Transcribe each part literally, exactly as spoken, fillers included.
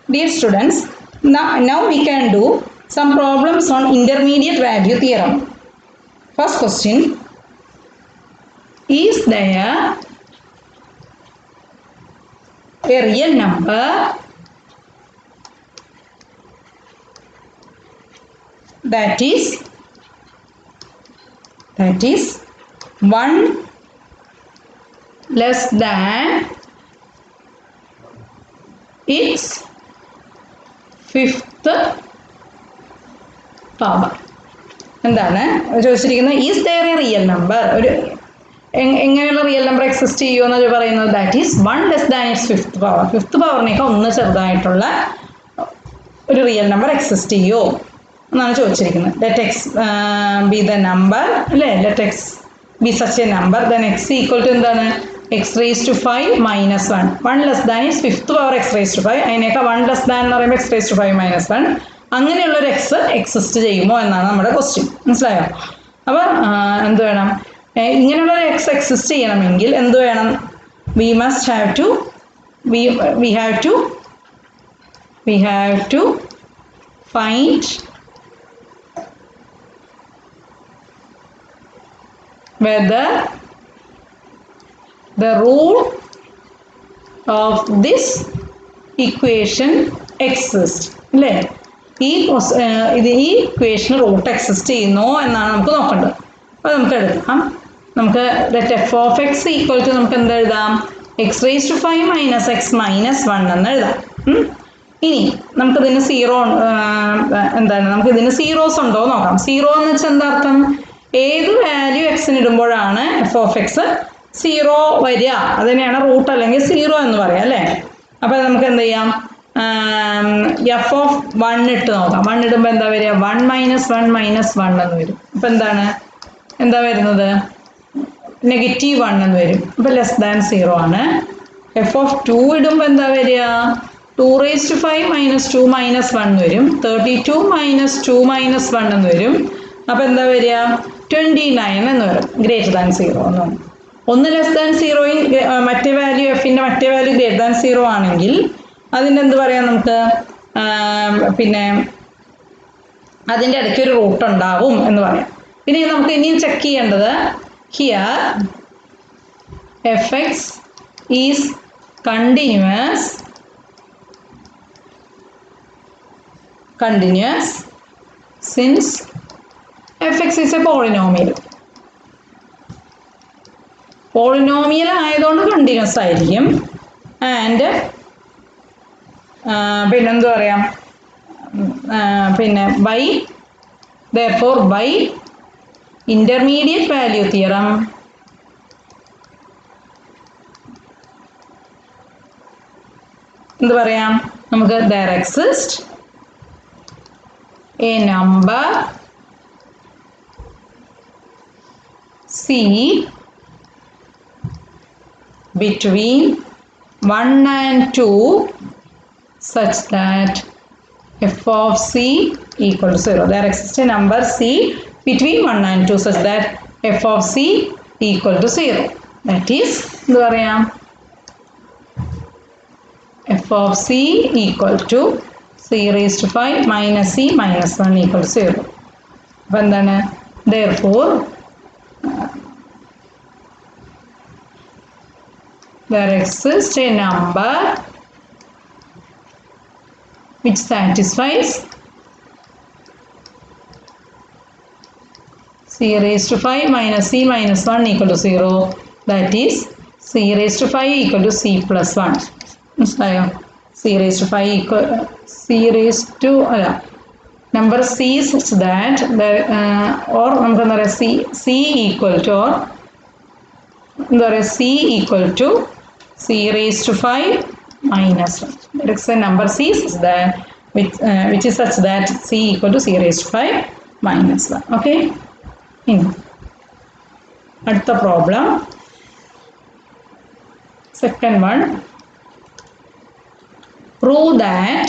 Dear students, now, now we can do some problems on intermediate value theorem. First question, is there a real number that is that is one less than its fifth power? എന്താണ് ചോദിച്ചിരിക്കുന്നത്? Is there a real number, ഒരു എങ്ങനെയുള്ള real number exist ചെയ്യുമെന്ന് പറയുന്നത് that is one less than its fifth power. Fifth പവറിനേക്കാൾ ഒന്ന് ചെറുതായിട്ടുള്ള ഒരു റിയൽ നമ്പർ എക്സിസ്റ്റ് ചെയ്യുമോ എന്നാണ് ചോദിച്ചിരിക്കുന്നത്. Let X be the number അല്ലേ, let X be such a number, then X equal to എന്താണ്, X raise to five minus one. One less than is fifth power X raise to five, അതിനേക്കാൾ one less than എന്ന് പറയുമ്പോൾ X raise to five minus one. അങ്ങനെയുള്ളൊരു X exist ചെയ്യുമോ എന്നാണ് നമ്മുടെ question. മനസ്സിലായോ? അപ്പോൾ എന്ത് വേണം, ഇങ്ങനെയുള്ളൊരു എക്സ് എക്സിസ്റ്റ് ചെയ്യണമെങ്കിൽ എന്ത് വേണം, we must have to we we have to we have to find whether the rule of this equation exists. അല്ലേ, ഈ ഇത് ഈ ഇക്വേഷൻ റൂട്ട് എക്സിസ്റ്റ് ചെയ്യുന്നോ എന്നാണ് നമുക്ക് നോക്കേണ്ടത്. അപ്പോൾ നമുക്ക് എടുക്കാം, നമുക്ക് let F of X equal to നമുക്ക് എന്ത് എഴുതാം, X raise to five minus X minus one എന്ന് എഴുതാം. ഇനി നമുക്കിതിന് സീറോ എന്താണ്, നമുക്ക് ഇതിന് സീറോസ് ഉണ്ടോ നോക്കാം. സീറോ എന്ന് വെച്ചാൽ എന്താ അർത്ഥം, ഏത് വാല്യൂ എക്സിന് ഇടുമ്പോഴാണ് എഫ് ഓഫ് എക്സ് സീറോ വരിക, അതിനെയാണ് റൂട്ട് അല്ലെങ്കിൽ സീറോ എന്ന് പറയാം അല്ലേ. അപ്പോൾ നമുക്ക് എന്ത് ചെയ്യാം, എഫ് ഓഫ് വൺ ഇട്ട് നോക്കാം. വൺ ഇടുമ്പോൾ എന്താ വരിക, one minus one minus one എന്ന് വരും. അപ്പോൾ എന്താണ് എന്താ വരുന്നത്, നെഗറ്റീവ് വൺ എന്ന് വരും. അപ്പോൾ ലെസ് ദാൻ സീറോ ആണ്. എഫ് ഓഫ് ടു ഇടുമ്പോൾ എന്താ വരിക, two raise to five minus two minus one വരും. Thirty two minus two minus one എന്ന് വരും. അപ്പോൾ എന്താ വരിക, ട്വൻറ്റി നയൻ എന്ന് വരും. ഗ്രേറ്റർ ദാൻ സീറോ എന്ന് പറയും. ഒന്ന് ലെസ് ദാൻ സീറോയും മറ്റേ വാല്യൂ എഫിൻ്റെ മറ്റേ വാല്യൂ ഗ്രേറ്റർ ദാൻ സീറോ ആണെങ്കിൽ അതിൻ്റെ എന്ത് പറയാം, നമുക്ക് പിന്നെ അതിൻ്റെ ഇടയ്ക്ക് ഒരു റൂട്ട് ഉണ്ടാവും എന്ന് പറയാം. പിന്നെ നമുക്ക് ഇനിയും ചെക്ക് ചെയ്യേണ്ടത്, here F X is continuous continuous since F X is a polynomial. Polynomial ആയതുകൊണ്ട് കണ്ടിന്യൂസ് ആയിരിക്കും. ആൻഡ് പിന്നെന്താ പറയാം, പിന്നെ by therefore by intermediate value theorem എന്ത് പറയാം, നമുക്ക് there exists a number C between one and two such that f of c equal to zero. There exists a number c between one and two such that f of c equal to zero. That is, എന്ത് പറയാം, f of c equal to c raised to five minus c minus one equal to zero. അപ്പോൾ എന്താണ്, therefore there exists a number which satisfies c raised to five minus c minus one equal to zero, that is c raised to five equal to c plus one. മനസ്സിലായോ? c raised to five equal c raised to അല്ല number c such that the uh, or നമുക്ക് എന്താ പറയുക, c c equal to or എന്താ പറയുക, c equal to c raised to five minus one. There is a number c such that which uh, which is such that c equal to c raised to five minus one. Okay. In അടുത്ത problem, second one, prove that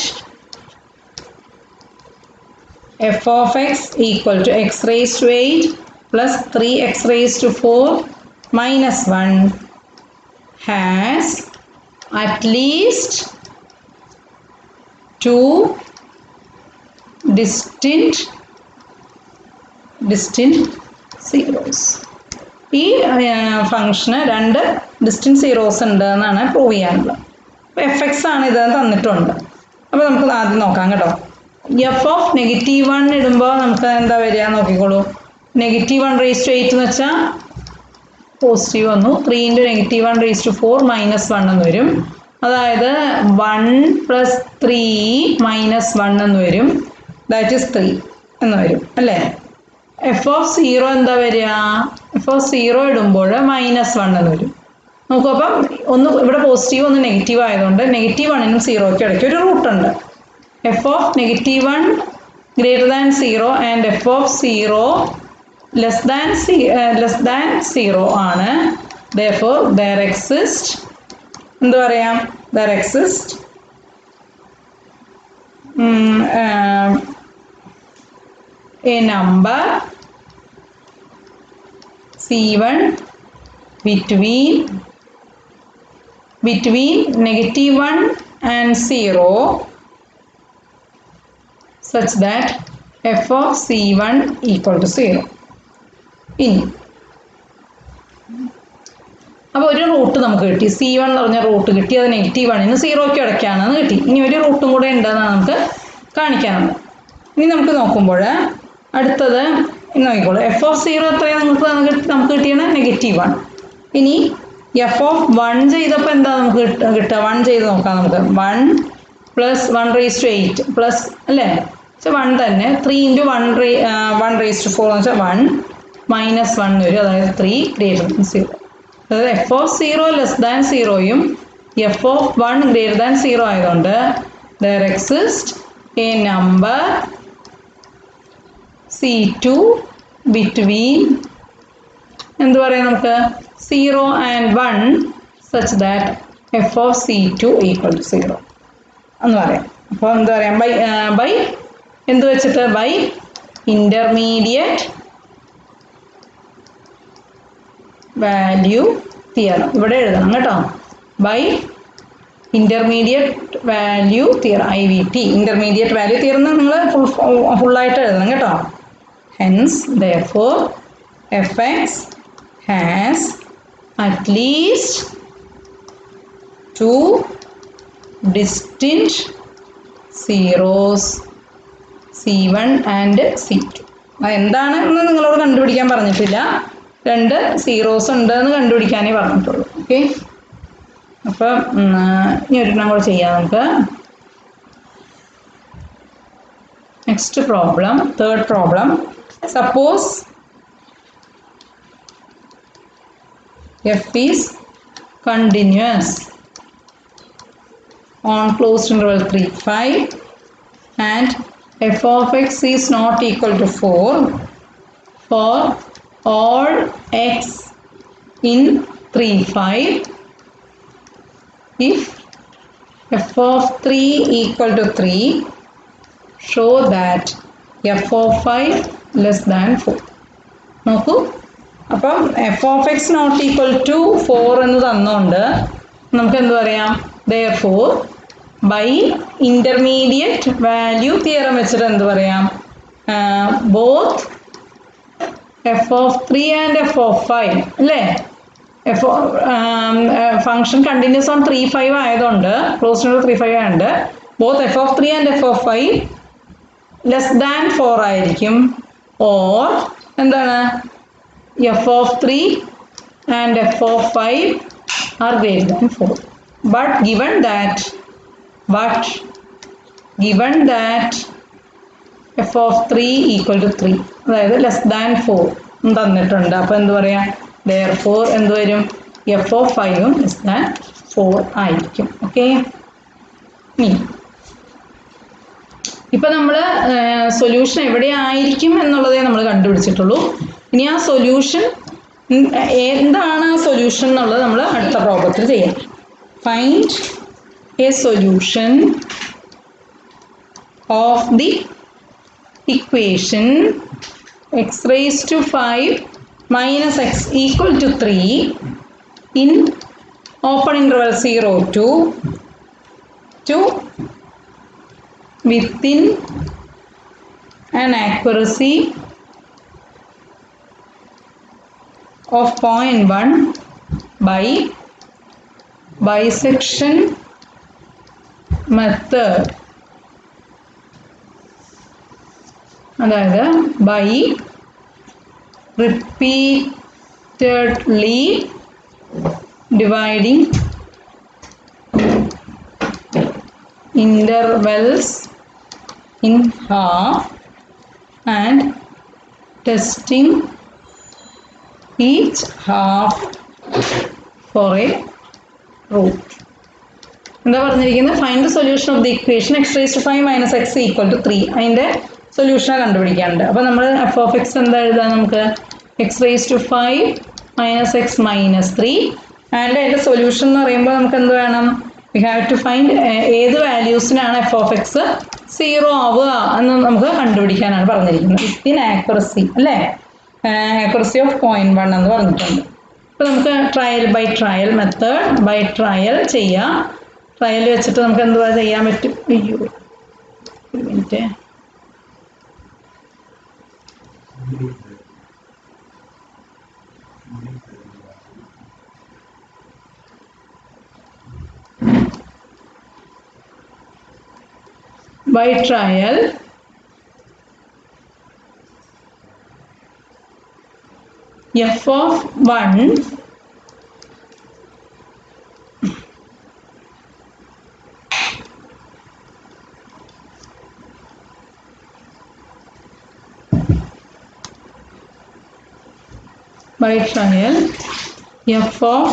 f of x equal to x raised to eight plus three x raised to four minus one has at least two distinct distinct zeros. ഈ ഫംഗ്ഷന് രണ്ട് distant zeros ഉണ്ട് എന്നാണ് prove ചെയ്യാനുള്ളത്. അപ്പോൾ F X ആണ് ഇത് തന്നിട്ടുണ്ട്. അപ്പോൾ നമുക്ക് ആദ്യം നോക്കാം കേട്ടോ. എഫ് ഓഫ് നെഗറ്റീവ് വൺ ഇടുമ്പോൾ നമുക്ക് എന്താ വരിക നോക്കിക്കോളൂ. Negative one raise to eight എന്ന് വെച്ചാൽ പോസിറ്റീവ് വന്നു. Three into negative one raise to four minus one എന്ന് വരും. അതായത് one plus three minus one എന്ന് വരും. ദാറ്റ് ഈസ് ത്രീ എന്ന് വരും അല്ലേ. എഫ് ഓഫ് സീറോ എന്താ വരിക? എഫ് ഓഫ് സീറോ ഇടുമ്പോൾ മൈനസ് വൺ എന്ന് വരും. നോക്കൂ, അപ്പം ഒന്ന് ഇവിടെ പോസിറ്റീവ് ഒന്ന് നെഗറ്റീവ് ആയതുകൊണ്ട് നെഗറ്റീവ് വണ്ണിനും സീറോയ്ക്കും ഇടയ്ക്ക് ഒരു റൂട്ടുണ്ട്. F of negative one greater than zero and F of zero less than C less than zero ആണ്. therefore there exist എന്താ പറയാം there exist um, uh, a number C one between between negative one and zero such that f of C one equal to zero. ഇനി അപ്പോൾ ഒരു root നമുക്ക് കിട്ടി. C one എന്ന് പറഞ്ഞ റൂട്ട് കിട്ടി. അത് നെഗറ്റീവ് വണ്ണിന് സീറോയ്ക്ക് ഇടയ്ക്കാണെന്ന് കിട്ടി. ഇനി ഒരു റൂട്ടും കൂടെ ഉണ്ടെന്നാണ് നമുക്ക് കാണിക്കാനുള്ളത്. ഇനി നമുക്ക് നോക്കുമ്പോൾ അടുത്തത് നോക്കിക്കോളൂ. എഫ് ഓഫ് സീറോ എത്രയാണ് നിങ്ങൾക്ക് നമുക്ക് കിട്ടിയാണ് നെഗറ്റീവ് വൺ. ഇനി എഫ് ഓഫ് വൺ ചെയ്തപ്പോൾ എന്താ നമുക്ക് കിട്ടുക? വൺ ചെയ്ത് നോക്കാം നമുക്ക്. One plus one raise to eight plus അല്ലേ വെച്ചാൽ വൺ തന്നെ. Three into one ray one raise to four എന്ന് വെച്ചാൽ വൺ മൈനസ് വൺ വരും. അതായത് ത്രീ ഗ്രേറ്റർ ദാൻ സീറോ. അതായത് F of zero less than സീറോയും F of one greater than zero ആയതുകൊണ്ട് there exist a number C two between എന്ത് പറയാം നമുക്ക് zero and one such that f of C two equal to zero എന്ന് പറയാം. അപ്പോൾ എന്താ പറയാം ബൈ ബൈ എന്ത് വെച്ചിട്ട് ബൈ ഇൻ്റർമീഡിയറ്റ് വാല്യൂ തിയറം ഇവിടെ എഴുതണം കേട്ടോ. By intermediate value theorem I V T intermediate value theorem നിങ്ങൾ ഫുൾ ഫുള്ളായിട്ട് എഴുതണം കേട്ടോ. Hence therefore fx has at least two distinct zeros C one and C two. അതെന്താണെന്ന് നിങ്ങളോട് കണ്ടുപിടിക്കാൻ പറഞ്ഞിട്ടില്ല. രണ്ട് സീറോസ് ഉണ്ടെന്ന് കണ്ടുപിടിക്കാനേ പറഞ്ഞിട്ടുള്ളൂ. ഓക്കെ, അപ്പം ഇനി ഒരെണ്ണം കൂടെ ചെയ്യാം നമുക്ക്. Next problem, third problem. Suppose F is continuous on closed interval three, five and f of x is not equal to four for all x in three, five. If f of three equal to three, show that f of five less than four. നോക്കൂ, അപ്പം f of x not equal to four എന്ന് തന്നുകൊണ്ട് നമുക്ക് എന്ത് പറയാം? therefore by intermediate value theorem വെച്ചിട്ട് എന്ത് പറയാം? both f of three and f of five അല്ലേ? f function continuous on three five ആയതുകൊണ്ട് ക്ലോസ് ടു ത്രീ ഫൈവ് ആയതുകൊണ്ട് both f of three and f of five less than four ആയിരിക്കും. Or എന്താണ് f of three and f of five are greater than four. But given that but given that f of three equal to three അതായത് less than four തന്നിട്ടുണ്ട്. അപ്പോൾ എന്ത് പറയാം? therefore എന്ത് വരും? f of five ഉം less than four ആയിരിക്കും. Okay, ഇനി ഇപ്പം നമ്മൾ സൊല്യൂഷൻ എവിടെയായിരിക്കും എന്നുള്ളതേ നമ്മൾ കണ്ടുപിടിച്ചിട്ടുള്ളൂ. ഇനി ആ സൊല്യൂഷൻ എന്താണ് ആ സൊല്യൂഷൻ എന്നുള്ളത് നമ്മൾ അടുത്ത പ്രോബ്ലത്തിൽ ചെയ്യാം. Find a solution of the equation x raised to five minus x equal to three in open interval zero to to within an accuracy of zero point one by bisection method. അതായത് by repeatedly dividing intervals in half and testing each half for a root. എന്താ പറഞ്ഞിരിക്കുന്നത്? Find the solution of the equation X raise to five minus X equal to three. അതിൻ്റെ സൊല്യൂഷനാണ് കണ്ടുപിടിക്കാനുണ്ട്. അപ്പോൾ നമ്മൾ F of X എന്താ എഴുതാം? നമുക്ക് x raise to five minus X minus three. And അതിൻ്റെ സൊല്യൂഷൻ എന്ന് പറയുമ്പോൾ നമുക്ക് എന്ത് വേണം? വി ഹാവ് ടു ഫൈൻഡ് ഏത് വാല്യൂസിനാണ് എഫ് ഓഫ് എക്സ് സീറോ ആവുക എന്ന് നമുക്ക് കണ്ടുപിടിക്കാനാണ് പറഞ്ഞിരിക്കുന്നത്. വിത്തിൻ ആക്യുറസി അല്ലേ? ആക്യുറസി ഓഫ് പോയിന്റ് വൺ എന്ന് പറഞ്ഞിട്ടുണ്ട്. അപ്പോൾ നമുക്ക് trial by trial method by trial ചെയ്യാം. ട്രയൽ വെച്ചിട്ട് നമുക്ക് എന്തുവാ ചെയ്യാൻ പറ്റും? അയ്യോ ഒരു minute. By trial f of one by trial f of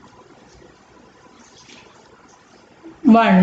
one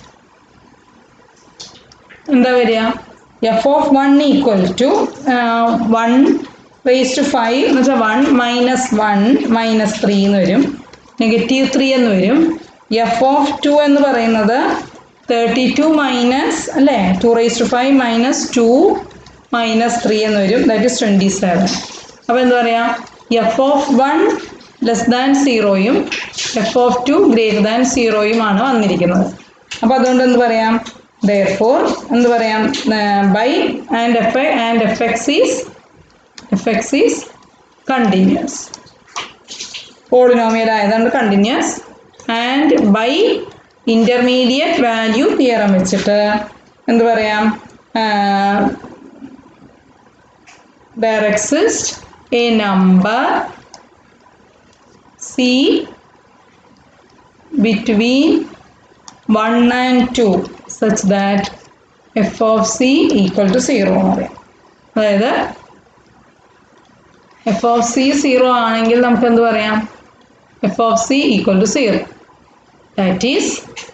എന്താ വരിക? F of one equal to one raise to five എന്ന് വെച്ചാൽ one minus one minus three എന്ന് വരും, നെഗറ്റീവ് ത്രീ എന്ന് വരും. എഫ് ഓഫ് ടു എന്ന് പറയുന്നത് തേർട്ടി ടു മൈനസ് അല്ലേ two raise to five minus two minus three എന്ന് വരും, ദാറ്റ് ഇസ് ട്വൻറ്റി സെവൻ. അപ്പോൾ എന്താ പറയുക? F of one less than സീറോയും F of two greater than സീറോയുമാണ് വന്നിരിക്കുന്നത്. അപ്പോൾ അതുകൊണ്ട് എന്ത് പറയാം? therefore എന്ത് പറയാം? by and f and fx is fx is continuous. Polynomial ആയതുകൊണ്ട് continuous. And by intermediate value theorem വെച്ചിട്ട് എന്ത് പറയാം? there exists a number c between one and two such that f of c equal to zero എന്ന് പറയാം. അതായത് F of c zero ആണെങ്കിൽ നമുക്ക് എന്ത് പറയാം? F of c equal to zero. That is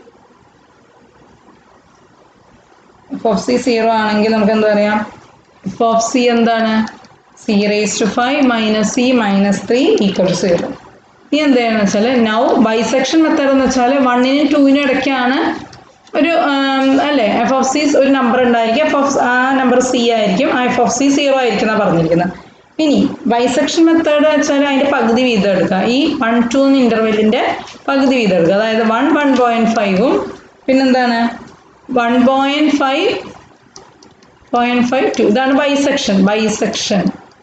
f of c zero ആണെങ്കിൽ നമുക്ക് എന്ത് പറയാം? എഫ് ഓഫ് സി എന്താണ്? C raise to five minus c minus three equal to zero. ഇനി എന്താണെന്ന് വെച്ചാൽ നൗ ബൈസെക്ഷൻ മെത്തേഡ് എന്ന് വെച്ചാൽ വണ്ണിനും ടൂവിനും ഇടയ്ക്കാണ് ഒരു അല്ലേ എഫ് ഓഫ് സി ഒരു നമ്പർ ഉണ്ടായിരിക്കും. എഫ് ഓഫ് ആ നമ്പർ സി ആയിരിക്കും, ആ എഫ് ഓഫ് സി സീറോ ആയിരിക്കും എന്നാണ് പറഞ്ഞിരിക്കുന്നത്. ഇനി ബൈസെക്ഷൻ മെത്തേഡ് വെച്ചാൽ അതിൻ്റെ പകുതി വീതം എടുക്കുക. ഈ വൺ ടു ഇൻ്റർവെല്ലിൻ്റെ പകുതി വീതം എടുക്കുക. അതായത് വൺ വൺ പോയിൻറ്റ് ഫൈവും പിന്നെന്താണ് one point five point five two. ഇതാണ് ബൈസെക്ഷൻ. ബൈസെക്ഷൻ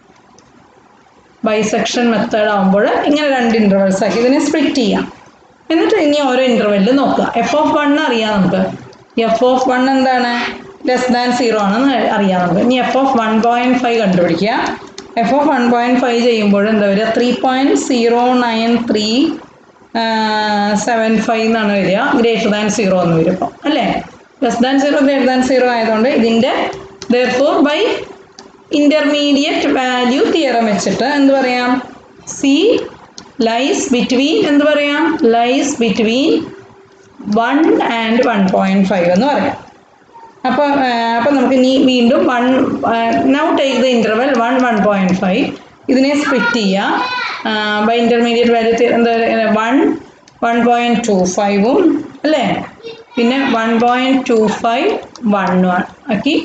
ബൈസെക്ഷൻ മെത്തേഡ് ആകുമ്പോൾ ഇങ്ങനെ രണ്ട് ഇൻ്റർവെൽസ് ആക്കി ഇതിനെ സ്പ്ലിറ്റ് ചെയ്യാം. എന്നിട്ട് ഇനി ഓരോ ഇൻ്റർവെല്ലിൽ നോക്കുക. എഫ് ഓഫ് വൺ അറിയാം നമുക്ക്. എഫ് ഓഫ് വൺ എന്താണ്? ലെസ് ദാൻ സീറോ ആണെന്ന് അറിയാം നമുക്ക്. ഇനി F of one point five കണ്ടുപിടിക്കുക. F of one point five ചെയ്യുമ്പോൾ എന്താ വരിക? Three point zero nine three seven five എന്നാണ് വരിക. ഗ്രേറ്റർ ദാൻ സീറോ എന്ന് വരും ഇപ്പോൾ അല്ലേ? Less than zero greater than zero ആയതുകൊണ്ട് ഇതിൻ്റെ therefore by intermediate value theorem വെച്ചിട്ട് എന്ത് പറയാം? C lies between എന്ത് പറയാം? lies between one and one point five എന്ന് പറയാം. അപ്പോൾ അപ്പോൾ നമുക്ക് ഇനി വീണ്ടും one now take the interval one one point five ഇതിനെ സ്പ്ലിറ്റ് ചെയ്യാം. ബൈ ഇൻ്റർമീഡിയറ്റ് വാല്യൂ എന്താ വൺ വൺ പോയിൻറ്റ് ടു ഫൈവും അല്ലേ? പിന്നെ വൺ പോയിൻറ്റ് ടു ഫൈവ് വണ്ണും ആക്കി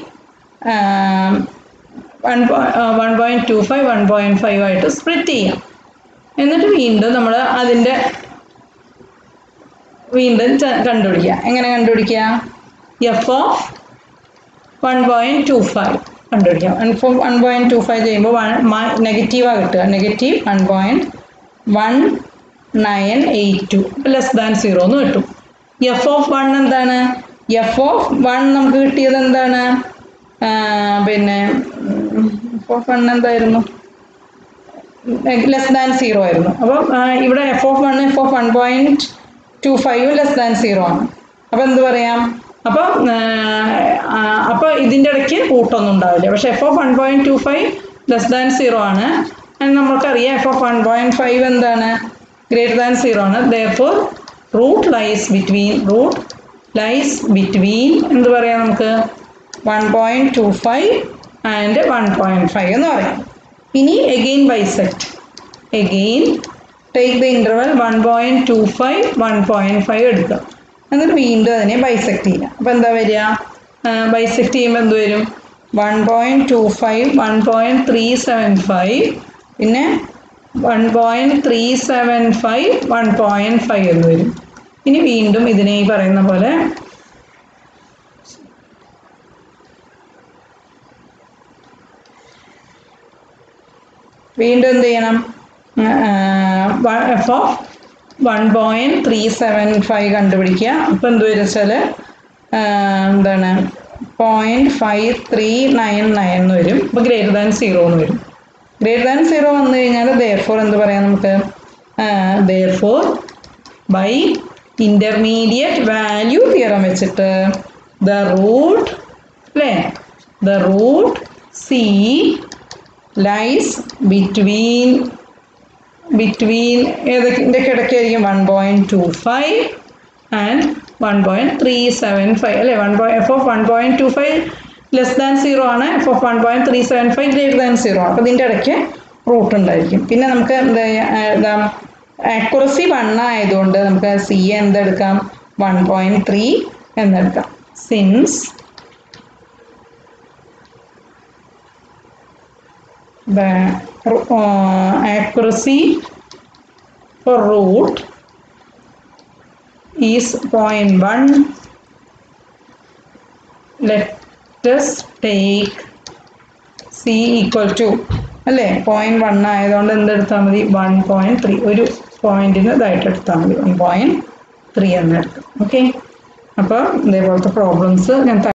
one one point two five one point five ആയിട്ട് സ്പ്ലിറ്റ് ചെയ്യാം. എന്നിട്ട് വീണ്ടും നമ്മൾ അതിൻ്റെ വീണ്ടും കണ്ടുപിടിക്കുക. എങ്ങനെ കണ്ടുപിടിക്കുക? F of one point two five കണ്ടുപിടിക്കാം. ഇപ്പോൾ വൺ പോയിൻറ്റ് ടു ഫൈവ് ചെയ്യുമ്പോൾ വൺ നെഗറ്റീവാണ് കിട്ടുക. Negative one point one nine eight two less than zero എന്ന് കിട്ടും. എഫ് ഓഫ് വൺ എന്താണ്? എഫ് ഓഫ് വൺ നമുക്ക് കിട്ടിയത് എന്താണ്? പിന്നെ എഫ് ഓഫ് വൺ എന്തായിരുന്നു? ലെസ് ദാൻ സീറോ ആയിരുന്നു. അപ്പം ഇവിടെ f of one f of one point two five less than zero ആണ്. അപ്പം എന്ത് പറയാം? അപ്പം അപ്പോൾ ഇതിൻ്റെ ഇടയ്ക്ക് റൂട്ടൊന്നും ഉണ്ടാവില്ല. പക്ഷേ f of one point two five less than zero ആണ്. നമ്മൾക്കറിയാം f of one point five എന്താണ്? ഗ്രേറ്റർ ദാൻ സീറോ ആണ്. Therefore root lies between root lies between എന്ത് പറയാം നമുക്ക്? One point two five and one point five എന്ന് പറയാം. ഇനി again bisect. Again take the interval one point two five one point five എടുക്കുക. എന്നിട്ട് വീണ്ടും അതിനെ ബൈസെക്റ്റ് ചെയ്യാം. അപ്പോൾ എന്താ വരിക? ബൈസെക്റ്റ് ചെയ്യുമ്പോൾ എന്ത് വരും? One point two five one point three seven five പിന്നെ one point three seven five one point five എന്ന് വരും. ഇനി വീണ്ടും ഇതിനെ ഈ പറയുന്ന പോലെ വീണ്ടും എന്ത് ചെയ്യണം? F of one point three seven five കണ്ടുപിടിക്കുക. അപ്പോൾ എന്ത് വരും വെച്ചാൽ എന്താണ്? Point five three nine nine എന്ന് വരും. അപ്പോൾ ഗ്രേറ്റർ ദാൻ സീറോ എന്ന് വരും. ഗ്രേറ്റർ ദാൻ സീറോ വന്നു കഴിഞ്ഞാൽ ദെയർഫോർ എന്ത് പറയാം നമുക്ക്? Therefore by intermediate value theorem വെച്ചിട്ട് ദ റൂട്ട് അല്ലേ the root c lies between between ഏതൊക്കെ ഇടയ്ക്കായിരിക്കും? One point two five and one point three seven five അല്ലേ? One point f of one point two five less than zero ആണ്. F of one point three seven five greater than zero ആണ്. അപ്പോൾ ഇതിൻ്റെ ഇടയ്ക്ക് root ഉണ്ടായിരിക്കും. പിന്നെ നമുക്ക് എന്താ ആക്യുറസി വൺ ആയതുകൊണ്ട് നമുക്ക് സി എന്തെടുക്കാം? വൺ പോയിൻറ്റ് ത്രീ എന്നെടുക്കാം. Since the uh, accuracy for root is zero point one, let us take c equal to അല്ലേ zero point one ആയതുകൊണ്ട് എന്തെടുത്താൽ മതി? വൺ പോയിൻറ്റ് ത്രീ ഒരു പോയിന്റിന് ഇതായിട്ട് എടുത്താൽ മതി. വൺ പോയിൻറ്റ് ത്രീ എന്നെടുക്കാം. ഓക്കെ, അപ്പോൾ ഇതേപോലത്തെ പ്രോബ്ലംസ് ഞാൻ